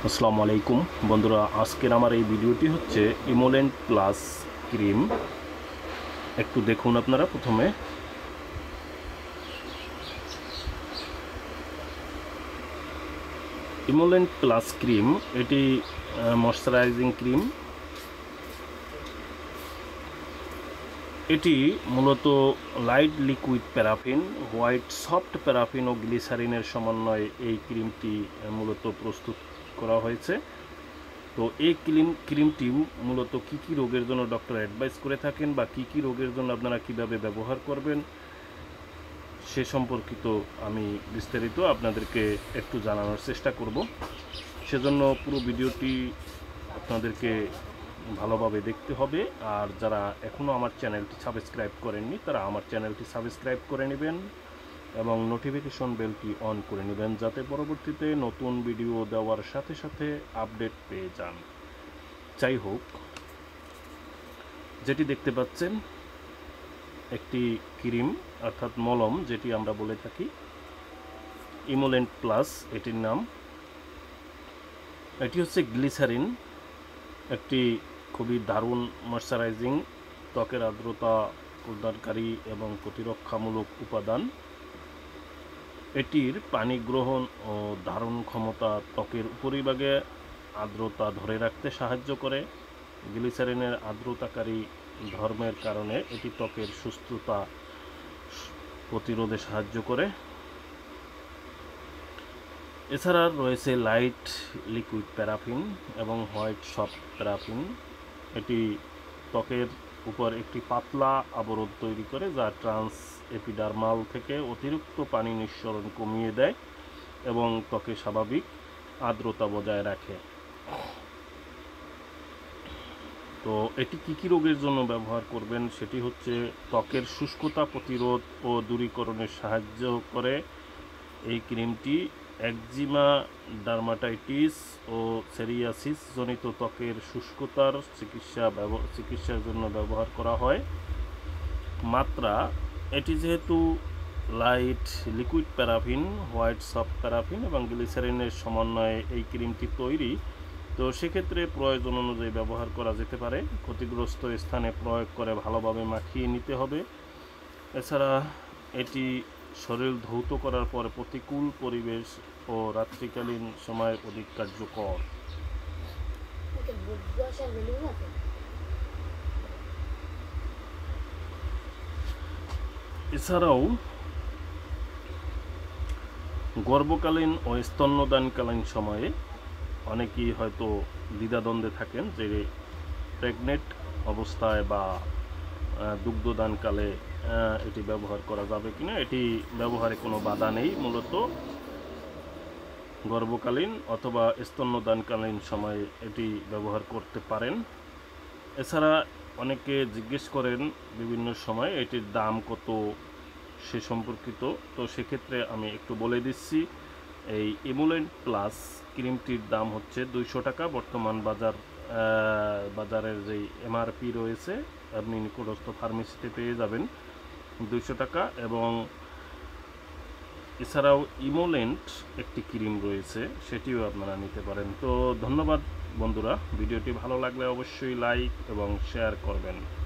আসসালামু আলাইকুম বন্ধুরা, আজকের আমার এই ভিডিওটি হচ্ছে ইমোলেন্ট প্লাস ক্রিম। একটু দেখুন আপনারা। প্রথমে ইমোলেন্ট প্লাস ক্রিম, এটি ময়শ্চারাইজিং ক্রিম। এটি মূলত light liquid paraffin, white soft paraffin ও গ্লিসারিনের সমন্বয়ে এই ক্রিমটি মূলত প্রস্তুত করা হয়েছে। তো এই ক্রিমটি মূলত কী কী রোগের জন্য ডক্টর অ্যাডভাইস করে থাকেন বা কী কী রোগের জন্য আপনারা কিভাবে ব্যবহার করবেন সে সম্পর্কিত আমি বিস্তারিত আপনাদেরকে একটু জানানোর চেষ্টা করব। সেজন্য পুরো ভিডিওটি আপনাদেরকে ভালোভাবে দেখতে হবে। আর যারা এখনও আমার চ্যানেলটি সাবস্ক্রাইব করেননি তারা আমার চ্যানেলটি সাবস্ক্রাইব করে নেবেন এবং নোটিফিকেশন বেলটি অন করে নেবেন, যাতে পরবর্তীতে নতুন ভিডিও দেওয়ার সাথে সাথে আপডেট পেয়ে যান। যাই হোক, যেটি দেখতে পাচ্ছেন একটি ক্রিম অর্থাৎ মলম, যেটি আমরা বলে থাকি ইমোলেন্ট প্লাস, এটির নাম। এটি হচ্ছে গ্লিসারিন, একটি খুবই দারুণ ময়শ্চারাইজিং, ত্বকের আর্দ্রতা প্রদানকারী এবং প্রতিরক্ষামূলক উপাদান। এটির পানি গ্রহণ ও ধারণ ক্ষমতা ত্বকের উপরিভাগে আর্দ্রতা ধরে রাখতে সাহায্য করে। গ্লিসারিনের আর্দ্রতাকারী ধর্মের কারণে এটি ত্বকের সুস্থতা প্রতিরোধে সাহায্য করে। এছাড়া রয়েছে লাইট লিকুইড প্যারাফিন এবং হোয়াইট সফট প্যারাফিন। এটি ত্বকের উপর একটি পাতলা আবরণ তৈরি করে, যা ট্রান্স-এপিডার্মাল থেকে অতিরিক্ত পানি নিঃসরণ কমিয়ে দেয় এবং ত্বকে স্বাভাবিক আর্দ্রতা বজায় রাখে। তো এটি কী কী রোগের জন্য ব্যবহার করবেন সেটি হচ্ছে ত্বকের শুষ্কতা প্রতিরোধ ও দূরীকরণে সাহায্য করে এই ক্রিমটি। eczema, dermatitis ও psoriasis জনিত ত্বকের শুষ্কতার চিকিৎসার জন্য ব্যবহার করা হয়। মাত্রা, এটি যেহেতু light liquid paraffin, white soft paraffin এবং গ্লিসারিনের সমন্বয়ে এই ক্রিমটি তৈরি, তো সেক্ষেত্রে প্রয়োজন অনুযায়ী ব্যবহার করা যেতে পারে। ক্ষতিগ্রস্ত স্থানে প্রয়োগ করে ভালোভাবে মাখিয়ে নিতে হবে। এছাড়া এটি শরীর ধৌত করার পর প্রতিকূল পরিবেশ ও রাত্রিকালীন সময় অধিক কার্যকর। এছাড়াও গর্ভকালীন ও স্তন্যদানকালীন সময়ে অনেকেই হয়তো দ্বিধাদ্বন্দ্বে থাকেন যে প্রেগনেন্ট অবস্থায় বা দুগ্ধদানকালে এটি ব্যবহার করা যাবে কিনা। এটি ব্যবহারে কোনো বাধা নেই, মূলত গর্ভকালীন অথবা স্তন্যদানকালীন সময়ে এটি ব্যবহার করতে পারেন। এছাড়া অনেকে জিজ্ঞেস করেন বিভিন্ন সময় এটির দাম কত সে সম্পর্কিত, তো সেক্ষেত্রে আমি একটু বলে দিচ্ছি। এই ইমোলেন্ট প্লাস ক্রিমটির দাম হচ্ছে 200 টাকা। বর্তমান বাজারের যেই এমআরপি রয়েছে আপনি নিকটস্থ ফার্মেসিতে পেয়ে যাবেন 200 টাকা। এবং এছাড়াও ইমোলেন্ট একটি ক্রিম রয়েছে, সেটিও আপনারা নিতে পারেন। তো ধন্যবাদ বন্ধুরা, ভিডিওটি ভালো লাগলে অবশ্যই লাইক এবং শেয়ার করবেন।